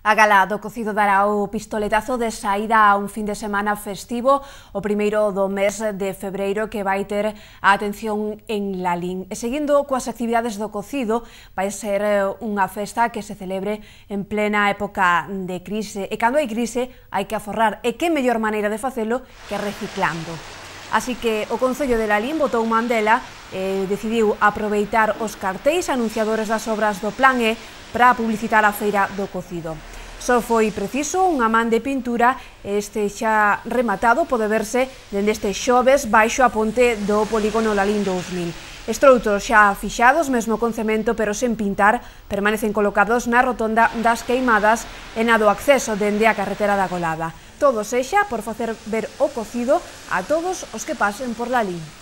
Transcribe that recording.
A gala do cocido dará o pistoletazo de saída a un fin de semana festivo, o primeiro do mes de febreiro, que vai ter a atención en Lalín. E seguindo coas actividades do cocido, vai ser unha festa que se celebre en plena época de crise. E cando hai crise, hai que aforrar. E que mellor maneira de facelo que reciclando. Así que o Concello de Lalín botou man dela e decidiu aproveitar os cartéis anunciadores das obras do Plan E para publicitar a feira do cocido. Só foi preciso unha man de pintura e este xa rematado pode verse dende este xoves baixo a ponte do polígono Lalín 2000. Estroutos xa fixados, mesmo con cemento, pero sen pintar, permanecen colocados na rotonda das Queimadas e na do acceso dende a carretera da Golada. Todo sexa por facer ver o cocido a todos os que pasen por Lalín.